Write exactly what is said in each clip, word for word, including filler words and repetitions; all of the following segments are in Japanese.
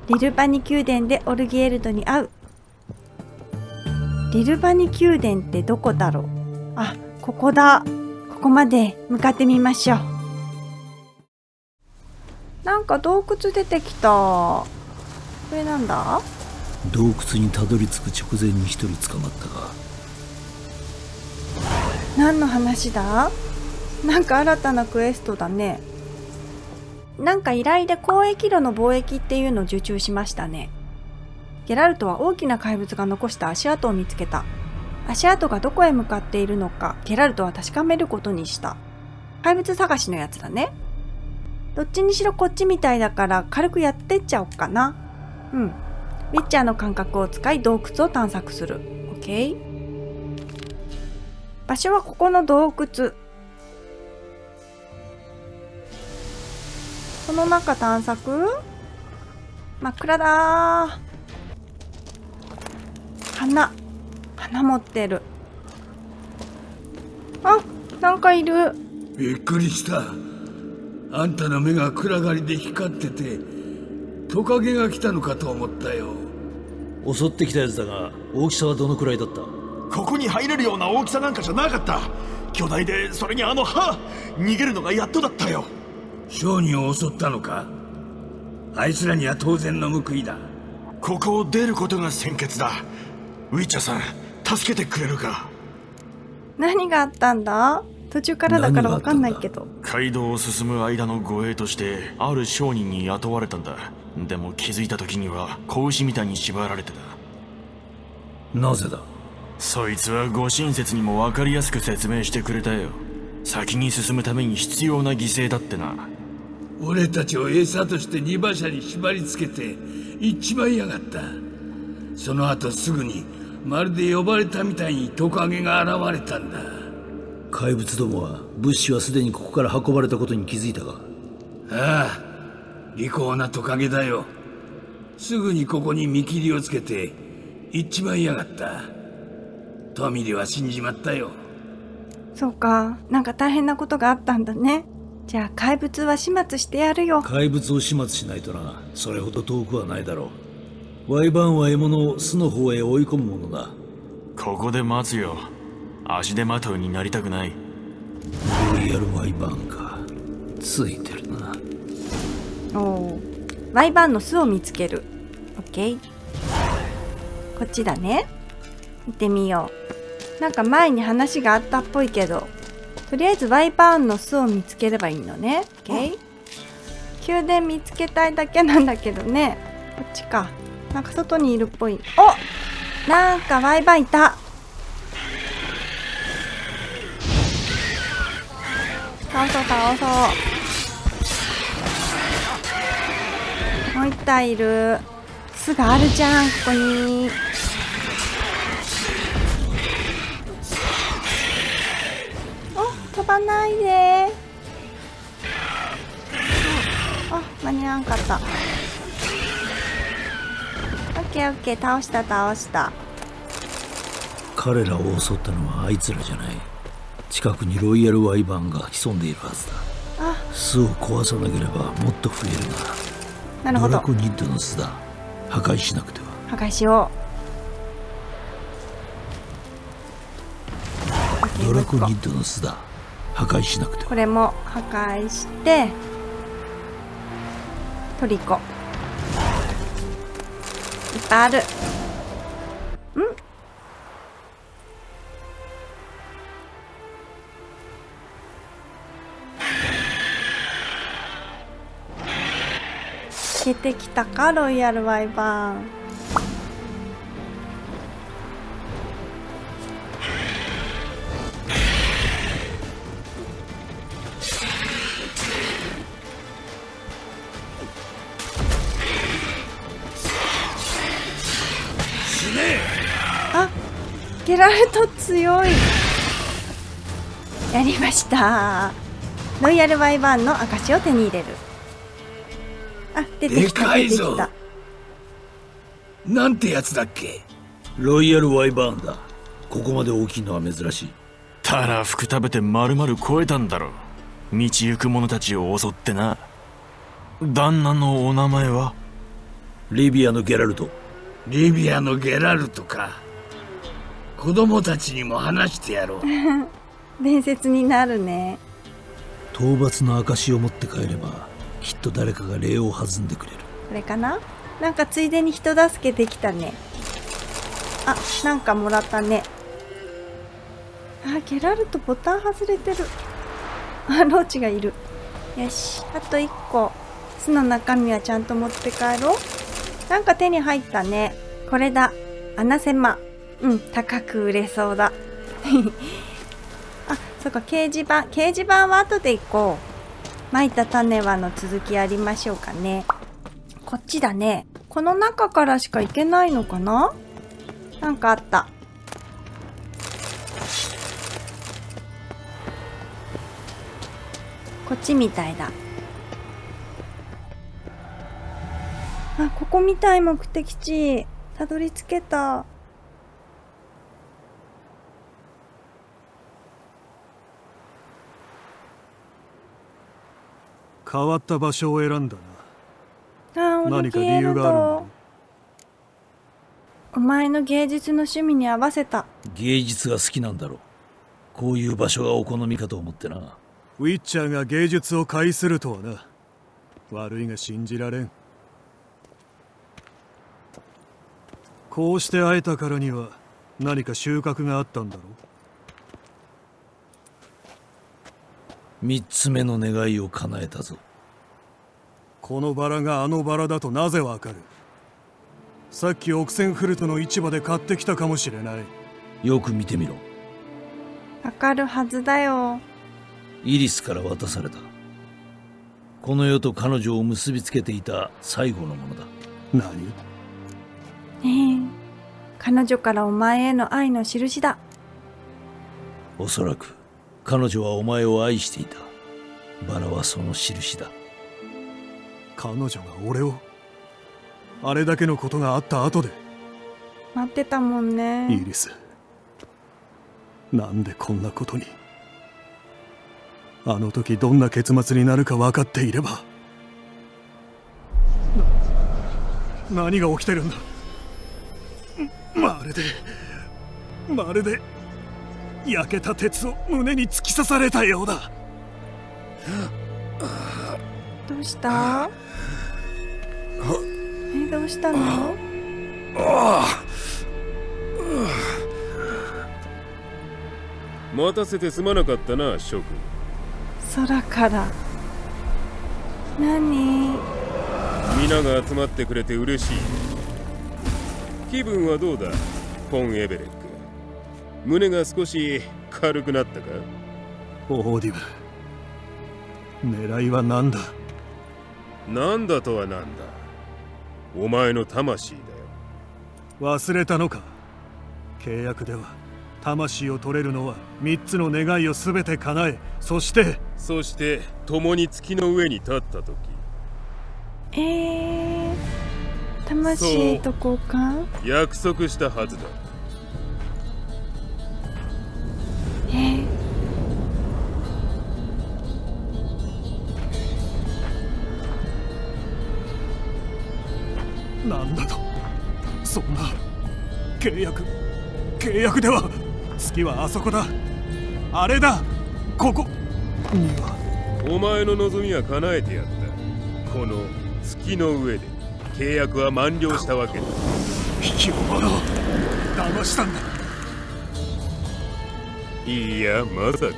リルバニ宮殿でオルギエルドに会う。リルバニ宮殿ってどこだろう。あ、ここだ。ここまで向かってみましょう。なんか洞窟出てきた。これなんだ。 洞窟にたどり着く直前に一人捕まったが。 何の話だ。なんか新たなクエストだね。なんか依頼で交易路の貿易っていうのを受注しましたね。ゲラルトは大きな怪物が残した足跡を見つけた。足跡がどこへ向かっているのかゲラルトは確かめることにした。怪物探しのやつだね。どっちにしろこっちみたいだから軽くやってっちゃおっかな。うん。ウィッチャーの感覚を使い洞窟を探索する。オッケー。場所はここの洞窟。この中探索？真っ暗だー。花。花持ってる。あ、なんかいる。 びっくりした。あんたの目が暗がりで光っててトカゲが来たのかと思ったよ。 襲ってきたやつだが大きさはどのくらいだった？ ここに入れるような大きさなんかじゃなかった。巨大で、それにあの歯、逃げるのがやっとだったよ。 商人を襲ったのか？あいつらには当然の報いだ。 ここを出ることが先決だ。ウィッチャーさん、助けてくれるか？ 何があったんだ？途中からだからわかんないけど。 街道を進む間の護衛としてある商人に雇われたんだ。でも気づいた時には子牛みたいに縛られてた。 なぜだ？ そいつはご親切にも分かりやすく説明してくれたよ。先に進むために必要な犠牲だってな。 俺たちを餌として荷馬車に縛り付けて行っちまいやがった。その後すぐにまるで呼ばれたみたいにトカゲが現れたんだ。 怪物どもは物資はすでにここから運ばれたことに気づいたか？ ああ、利口なトカゲだよ。すぐにここに見切りをつけて行っちまいやがった。トミリは死んじまったよ。 そうか、なんか大変なことがあったんだね。じゃあ怪物は始末してやるよ。 怪物を始末しないとな。それほど遠くはないだろう。ワイバーンは獲物を巣の方へ追い込むものだ。 ここで待つよ。足手まといになりたくない。 ロイヤルワイバーンか。ついてるな。 おお、ワイバーンの巣を見つける。オッケー。こっちだね。見てみよう。なんか前に話があったっぽいけど、とりあえずワイバーンの巣を見つければいいのね。オッケー。宮殿見つけたいだけなんだけどね。こっちか。なんか外にいるっぽい。お、なんかワイバーンいた。倒そう倒そう。もう一体いる。巣があるじゃん、ここに。お、飛ばないで。あ、間に合わんかった。オッケーオッケー、倒した倒した。 彼らを襲ったのはあいつらじゃない。近くにロイヤルワイバーンが潜んでいるはずだ。 あ、 巣を壊さなければもっと増えるな。 なるほど。 ドラコニッドの巣だ。破壊しなくては。 破壊しよう。ドラコニッドの巣だ。破壊しなくては。 これも破壊してトリコいっぱいある。ん、出てきたか、ロイヤルワイバーン。あ、ゲラルト強い。やりました。ロイヤルワイバーンの証を手に入れる。あ、出てきた出てきた。 なんてやつだっけ？ ロイヤルワイバーンだ。ここまで大きいのは珍しい。 たらふく食べて丸々超えたんだろう。道行く者たちを襲ってな。旦那のお名前は？ リビアのゲラルト。 リビアのゲラルトか。子供たちにも話してやろう。 伝説になるね。 討伐の証を持って帰ればきっと誰かが礼を弾んでくれる。 これかな。なんかついでに人助けできたね。あ、なんかもらったね。あ、ゲラルトボタン外れてる。あ、ローチがいる。よし、あといっこ。巣の中身はちゃんと持って帰ろう。なんか手に入ったね。これだ。穴狭。うん、高く売れそうだ。あ、そっか、掲示板。掲示板は後で行こう。まいた種はの続きやりましょうかね。こっちだね。この中からしか行けないのかな。なんかあった。こっちみたいだ。あ、ここみたい。目的地たどり着けた。 変わった場所を選んだな。あ、 何か理由があるの？ お前の芸術の趣味に合わせた。 芸術が好きなんだろう。こういう場所がお好みかと思ってな。 ウィッチャーが芸術を介するとはな。悪いが信じられん。こうして会えたからには何か収穫があったんだろう。 三つ目の願いを叶えたぞ。 このバラがあのバラだとなぜわかる？さっきオクセンフルトの市場で買ってきたかもしれない。 よく見てみろ。 わかるはずだよ。 イリスから渡された。この世と彼女を結びつけていた最後のものだ。 何？ ねえ、彼女からお前への愛の印だ。 おそらく彼女はお前を愛していた。バラはその印だ。 彼女が俺を？あれだけのことがあった後で。 待ってたもんね。 イリス、なんでこんなことに。あの時どんな結末になるか分かっていれば。な、何が起きてるんだ。まるでまるで焼けた鉄を胸に突き刺されたようだ。 どうした？え、どうしたの？ 待たせてすまなかったな、諸君。 空から何？ 皆が集まってくれて嬉しい。気分はどうだ、フォン・エベレック。胸が少し軽くなったか？ オーディブル、狙いは何だ？ なんだとはなんだ。お前の魂だよ。 忘れたのか。契約では魂を取れるのは三つの願いを全て叶え、そしてそして共に月の上に立った時。 えー、魂と交換？ 約束したはずだ。 えー、 なんだと。そんな契約契約では。月はあそこだ。あれだ。ここには。 お前の望みは叶えてやった。この月の上で契約は満了したわけだ。 引き者を騙したんだ。 いや、まさか。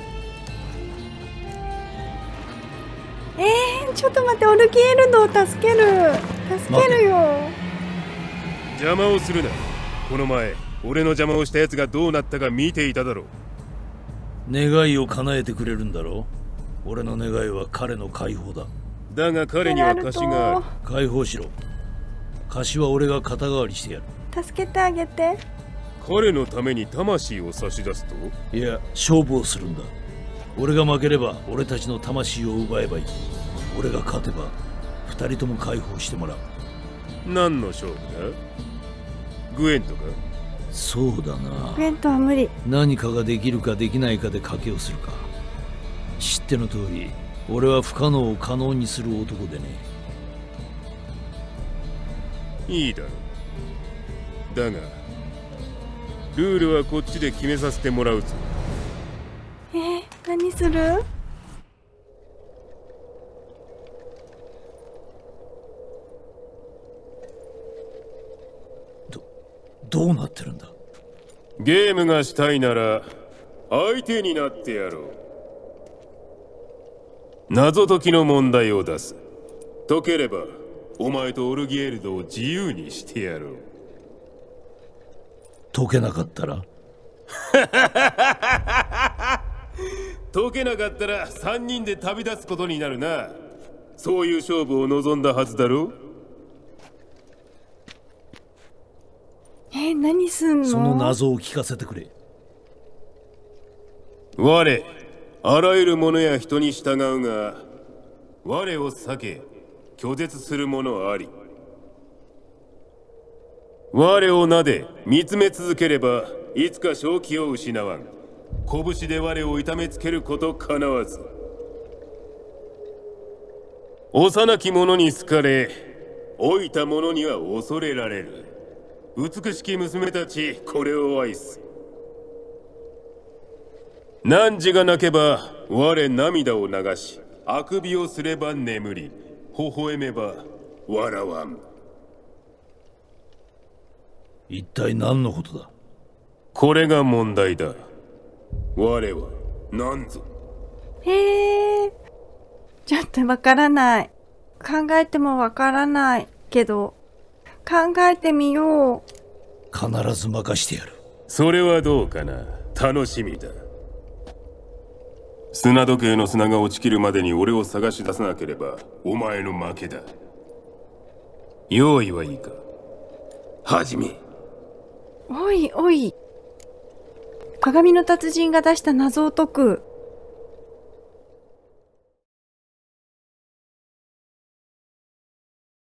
えー、ちょっと待って、オルキエルドを助ける助けるよ。 邪魔をするな。この前俺の邪魔をしたやつがどうなったか見ていただろう。 願いを叶えてくれるんだろう。俺の願いは彼の解放だ。 だが彼には貸しがある。 解放しろ。貸しは俺が肩代わりしてやる。 助けてあげて。 彼のために魂を差し出すと？ いや、勝負をするんだ。俺が負ければ俺たちの魂を奪えばいい。俺が勝てば二人とも解放してもらう。 何の勝負だ？グエンとか？ そうだな。 グエンとは無理。 何かができるかできないかで賭けをするか。知っての通り、俺は不可能を可能にする男でね。 いいだろう。だがルールはこっちで決めさせてもらうぞ。 えー、何する？ どどうなってるんだ？ ゲームがしたいなら相手になってやろう。謎解きの問題を出す。解ければお前とオルギエルドを自由にしてやろう。 解けなかったら解けなかったらさんにんで旅立つことになるな。そういう勝負を望んだはずだろう。 えー、何すんの？ その謎を聞かせてくれ。 我あらゆるものや人に従うが、我を避け拒絶する者あり。我を撫で見つめ続ければいつか正気を失わん。拳で我を痛めつけることかなわず。幼き者に好かれ老いた者には恐れられる。美しき娘たち、これを愛す。汝が泣けば我涙を流し、あくびをすれば眠り、微笑めば笑わん。 一体何のことだ？ これが問題だ。我は何ぞ。 へえ、ちょっとわからない。考えてもわからないけど考えてみよう。 必ず任してやる。 それはどうかな。楽しみだ。砂時計の砂が落ちきるまでに俺を探し出さなければお前の負けだ。用意はいいか。始め。 おいおい、鏡の達人が出した謎を解く。